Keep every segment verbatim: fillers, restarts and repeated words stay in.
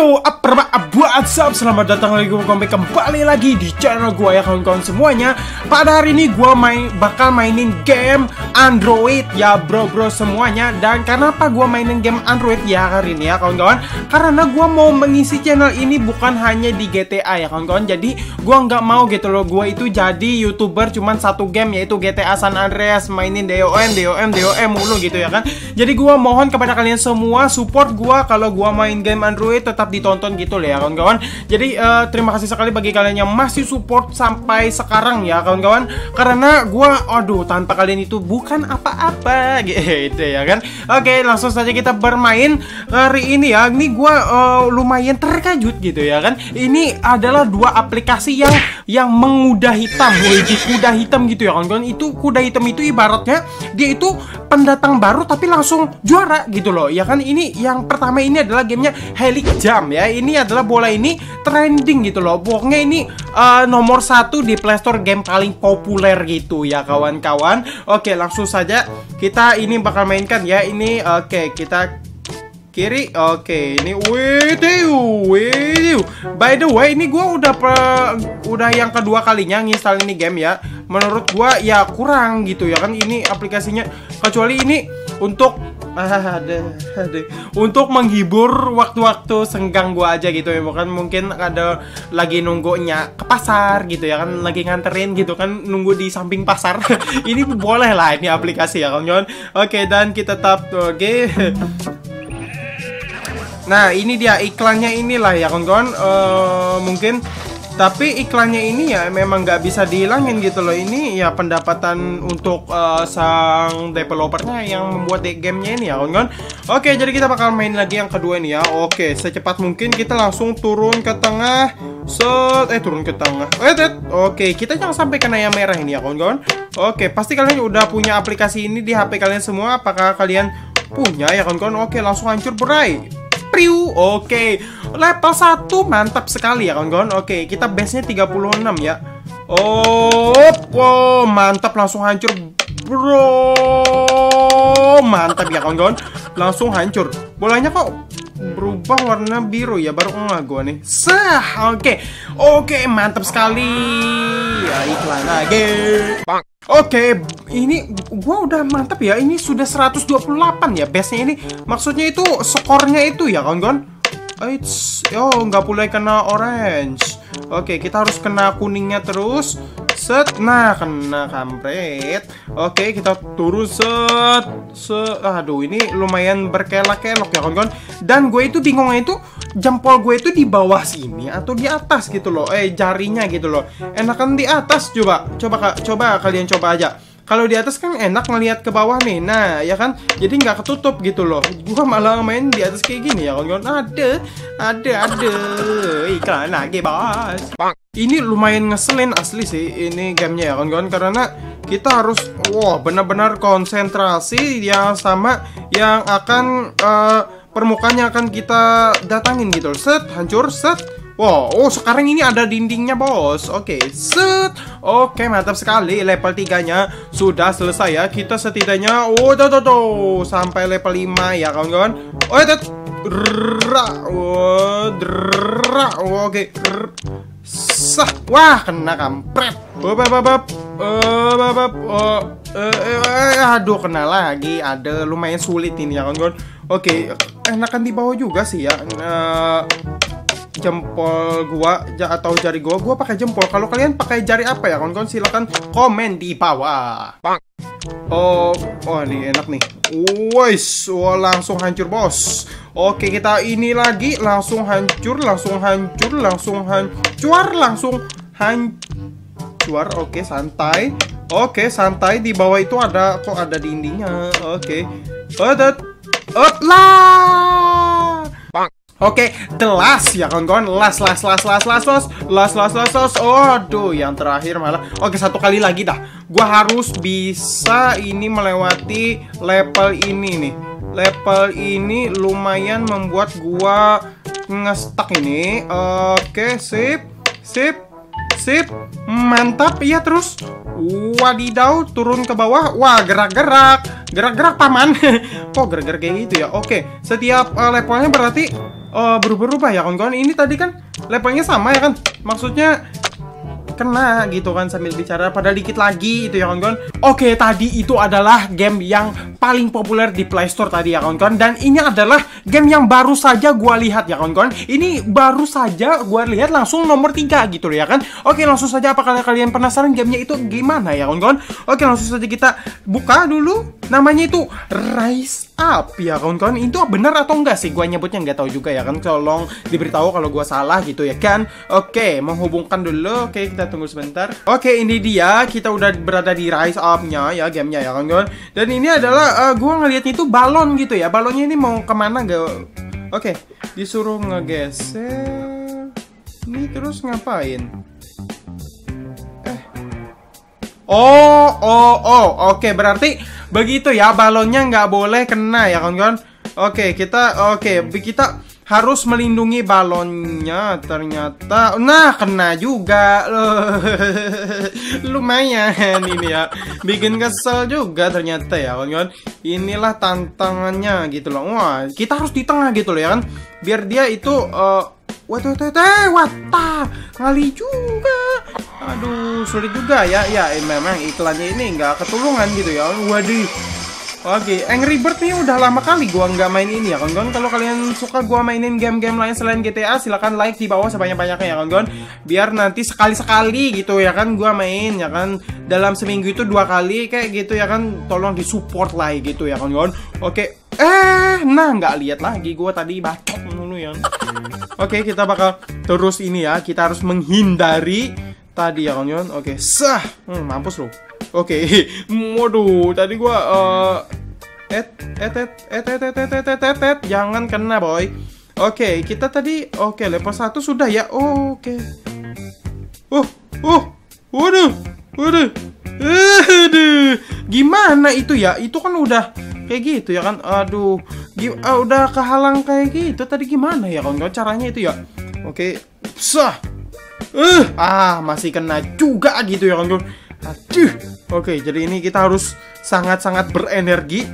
Yo, apa what's up? Selamat datang lagi kembali kembali lagi di channel gue ya kawan-kawan semuanya. Pada hari ini gue main bakal mainin game Android ya bro-bro semuanya. Dan kenapa gue mainin game Android ya hari ini ya kawan-kawan? Karena gue mau mengisi channel ini bukan hanya di G T A ya kawan-kawan. Jadi gue nggak mau gitu loh, gue itu jadi YouTuber cuman satu game yaitu G T A San Andreas, mainin D O M, D O M, D O M mulu gitu ya kan. Jadi gue mohon kepada kalian semua support gue kalau gue main game Android, tetap ditonton gitu loh ya kawan-kawan. Jadi uh, terima kasih sekali bagi kalian yang masih support sampai sekarang ya kawan-kawan. Karena gua aduh tanpa kalian itu bukan apa-apa gitu ya kan. Oke, langsung saja kita bermain hari ini ya. Ini gua uh, lumayan terkejut gitu ya kan. Ini adalah dua aplikasi yang yang menguda hitam, wajib kuda hitam gitu ya kawan-kawan. Itu kuda hitam itu ibaratnya dia itu pendatang baru tapi langsung juara gitu loh ya kan. Ini yang pertama ini adalah gamenya Helix Jump ya. Ini adalah bola ini trending gitu loh. Pokoknya ini uh, nomor satu di Playstore game paling populer gitu ya kawan-kawan. Oke, langsung saja kita ini bakal mainkan ya. Ini oke, kita kiri. Oke, ini widiu, widiu. By the way, ini gua udah pe, udah yang kedua kalinya nginstal ini game ya. Menurut gua ya kurang gitu ya kan ini aplikasinya. Kecuali ini untuk ada, ada untuk menghibur waktu-waktu senggang gua aja gitu ya, bukan mungkin ada lagi nunggunya ke pasar gitu ya kan, lagi nganterin gitu kan, nunggu di samping pasar. Ini boleh lah ini aplikasi ya kawan-kawan. Oke, dan kita tap oke. Okay. Nah, ini dia iklannya inilah ya kawan-kawan. Uh, mungkin tapi iklannya ini ya memang nggak bisa dihilangin gitu loh. Ini ya pendapatan untuk uh, sang developernya yang membuat gamenya ini ya kawan-kawan. Oke, jadi kita bakal main lagi yang kedua ini ya. Oke, secepat mungkin kita langsung turun ke tengah. Set, eh turun ke tengah. Eh, oke, kita jangan sampai kena yang merah ini ya kawan-kawan. Oke, pasti kalian udah punya aplikasi ini di H P kalian semua. Apakah kalian punya ya kawan-kawan? Oke, langsung hancur berai. Priu. Oke, level satu mantap sekali ya kawan-kawan. Oke, kita base-nya tiga puluh enam ya. Oh, wow, mantap, langsung hancur bro. Mantap ya kawan-kawan, langsung hancur. Bolanya kok berubah warna biru ya, baru enggak gua nih. Sah, oke. Oke, mantap sekali. Ya, iklan lagi. Oke, ini gua udah mantap ya. Ini sudah seratus dua puluh delapan ya base-nya ini. Maksudnya itu skornya itu ya kawan-kawan. Eits, oh nggak boleh kena orange. Oke, kita harus kena kuningnya terus. Set, nah kena kampret. Oke, kita turun set. Set, aduh ini lumayan berkelak-kelok ya kawan-kawan. Dan gue itu bingungnya itu jempol gue itu di bawah sini atau di atas gitu loh. Eh jarinya gitu loh. Enakan di atas coba. Coba coba kalian coba aja. Kalau di atas kan enak ngelihat ke bawah nih. Nah, ya kan? Jadi nggak ketutup gitu loh. Gua malah main di atas kayak gini ya kawan-kawan. Ada, ada, ada. Iklan lagi, bos. Ini lumayan ngeselin asli sih ini gamenya ya kawan-kawan, karena kita harus wah benar-benar konsentrasi yang sama yang akan uh, permukaannya akan kita datangin gitu loh. Set, hancur, set. Wow, oh sekarang ini ada dindingnya bos. Oke, set. Oke, mantap sekali. Level tiga-nya sudah selesai ya. Kita setidaknya oh tuh tuh tuh sampai level lima ya kawan-kawan. Oh, itu oh, oke. Sah. Wah, kena kampret. Bab bab bab. Eh, bab oh, eh, aduh kena lagi. Ada lumayan sulit ini ya kawan-kawan. Oke, enakan di bawah juga sih ya. Uh, jempol gua atau jari gua, gua pakai jempol. Kalau kalian pakai jari apa ya kawan-kawan, silakan komen di bawah. Oh, oh ini enak nih. Wes, oh, langsung hancur bos. Oke, kita ini lagi langsung hancur, langsung hancur, langsung hancur, langsung hancur. Oke, santai. Oke, santai. Di bawah itu ada kok ada dindingnya. Oke. Odet. Ot lah. Oke, the last ya kawan-kawan. Last, last, last, last, last, last, last, last, last, last. Oh, aduh, yang terakhir malah. Oke, satu kali lagi dah. Gua harus bisa ini melewati level ini nih. Level ini lumayan membuat gua ngestak ini. Oke, sip, sip, sip. Mantap, iya terus. Wadidaw, turun ke bawah. Wah, gerak-gerak. Gerak-gerak paman. Kok gerak-gerak kayak gitu ya? Oke, setiap uh, levelnya berarti uh, berubah-ubah ya kawan-kawan. Ini tadi kan levelnya sama ya kan, maksudnya kena gitu kan sambil bicara, padahal dikit lagi itu ya kawan-kawan. Oke, tadi itu adalah game yang paling populer di Play Store tadi ya kawan-kawan, dan ini adalah game yang baru saja gua lihat ya kawan-kawan. Ini baru saja gua lihat langsung nomor tiga gitu ya kan. Oke, langsung saja, apakah kalian penasaran gamenya itu gimana ya kawan-kawan? Oke, langsung saja kita buka dulu. Namanya itu Rise Up ya kawan-kawan. Itu benar atau enggak sih? Gua nyebutnya nggak tahu juga ya kan. Tolong diberitahu kalau gua salah gitu ya kan. Oke, menghubungkan dulu. Oke, kita tunggu sebentar. Oke, ini dia, kita udah berada di Rise Up-nya ya, gamenya ya kawan-kawan. Dan ini adalah uh, gua ngelihatnya itu balon gitu ya. Balonnya ini mau kemana gak? Oke, disuruh ngegeser. Ini terus ngapain? Eh. Oh, oh, oh. Oke, berarti begitu ya, balonnya nggak boleh kena ya kawan-kawan. Oke, kita oke, kita harus melindungi balonnya ternyata. Nah, kena juga. Lumayan ini ya. Bikin kesel juga ternyata ya kawan-kawan. Inilah tantangannya gitu loh. Wah, kita harus di tengah gitu loh ya kan. Biar dia itu uh, waduh, tete, wata, kali juga. Aduh, sulit juga ya. Ya, memang iklannya ini nggak ketulungan gitu ya. Waduh. Oke, Angry Bird nih udah lama kali gua nggak main ini ya kawan-kawan. Kalau kalian suka gua mainin game-game lain selain G T A, silahkan like di bawah sebanyak-banyaknya ya kawan-kawan. Biar nanti sekali-sekali gitu ya kan gua main ya kan. Dalam seminggu itu dua kali kayak gitu ya kan. Tolong disupport lah gitu ya kawan-kawan. Oke, eh, nah nggak lihat lagi gua tadi bacot dulu ya. Oke, kita bakal terus ini ya. Kita harus menghindari tadi ya kawan-kawan. Oke, sah, hmm, mampus loh. Oke, waduh, tadi gua uh, et, et, et, et, et, et, et, et, et, et, et, jangan kena boy. Oke, kita tadi, oke, level satu sudah ya. Oh, oke. Oh, oh, waduh, waduh, aduh, gimana itu ya? Itu kan udah kayak gitu ya kan? Aduh, uh, udah kehalang kayak gitu. Tadi gimana ya kawan-kawan caranya itu ya? Oke, sah, uh, ah, masih kena juga gitu ya kawan-kawan. Aduh. Oke, jadi ini kita harus sangat-sangat berenergi.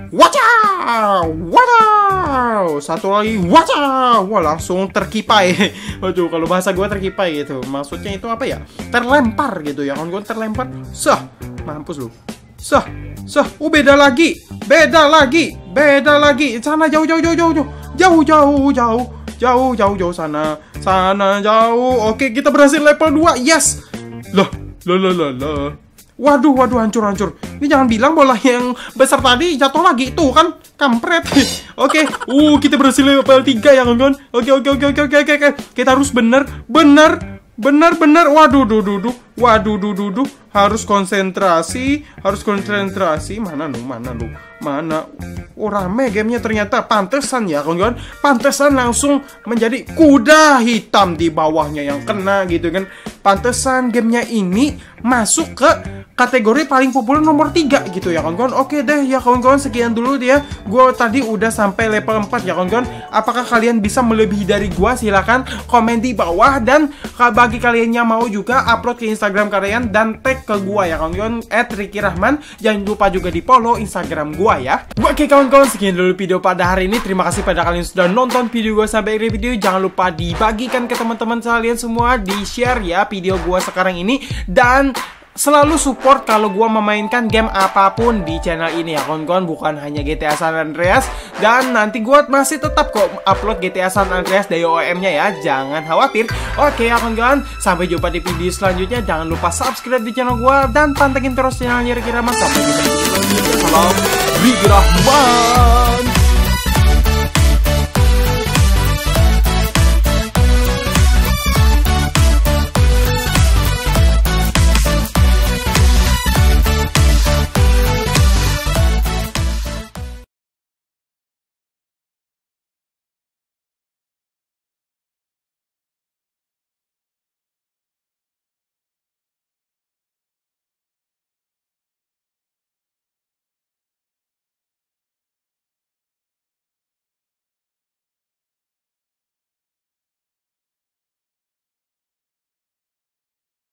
Wacaw, wacaw, satu lagi, wacaw. Wah, langsung terkipai. Waduh, kalau bahasa gue terkipai gitu. Maksudnya itu apa ya? Terlempar gitu ya. Kan gue terlempar. Sah, mampus lu. Sah, sah. Oh, beda lagi, beda lagi, beda lagi. Sana jauh, jauh, jauh, jauh, jauh, jauh, jauh, jauh, jauh, jauh, jauh sana, sana jauh. Oke, kita berhasil level dua. Yes. Loh. Loh, loh, loh, loh. Waduh, waduh, hancur, hancur. Ini jangan bilang bola yang besar tadi jatuh lagi. Tuh kan, kampret. Oke, uh, kita berhasil level tiga ya kawan-kawan. Oke, oke, oke, oke, oke, oke. Kita harus bener, bener, bener, bener. Waduh, duh, duh, duh. Waduh, duh, duh, duh. Harus konsentrasi, harus konsentrasi. Mana lu, mana lu, mana? Oh, rame gamenya ternyata. Pantesan ya kawan-kawan. Pantesan langsung menjadi kuda hitam di bawahnya yang kena gitu kan. Pantesan gamenya ini masuk ke kategori paling populer nomor tiga gitu ya kawan-kawan. Oke deh ya kawan-kawan, sekian dulu dia. Gue tadi udah sampai level empat ya kawan-kawan. Apakah kalian bisa melebihi dari gue? Silahkan komen di bawah. Dan bagi kalian yang mau juga upload ke Instagram kalian dan tag ke gue ya kawan-kawan, at Ricky Rahman. Jangan lupa juga di follow Instagram gue ya. Oke kawan-kawan, sekian dulu video pada hari ini. Terima kasih pada kalian sudah nonton video gue sampai akhir video. Jangan lupa dibagikan ke teman-teman kalian semua, di share ya video gue sekarang ini. Dan selalu support kalau gue memainkan game apapun di channel ini ya kawan-kawan, bukan hanya G T A San Andreas. Dan nanti gue masih tetap kok upload G T A San Andreas D O M nya ya, jangan khawatir. Oke ya kawan-kawan, sampai jumpa di video selanjutnya. Jangan lupa subscribe di channel gue dan pantengin terus channelnya Ricky Rahman. Sampai jumpa di video selanjutnya. Salam Ricky Rahman.